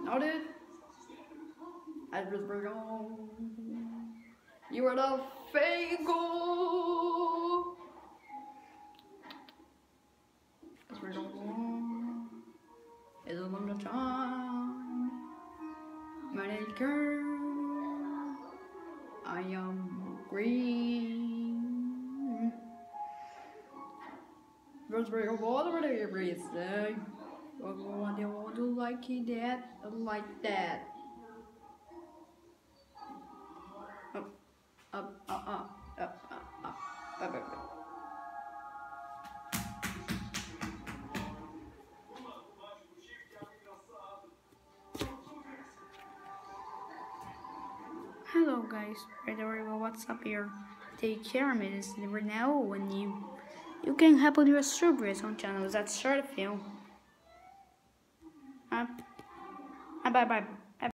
Noted. I just bring on. You are the fago. Let's bring on. It's a long time. My name is Kermit. I am green. Let's bring on all over everything. I want to like that, like that. Up. Hello guys, by the way, what's up here? Take care of me this right now when you can help with your strawberries on channels. That's short of you. Bye.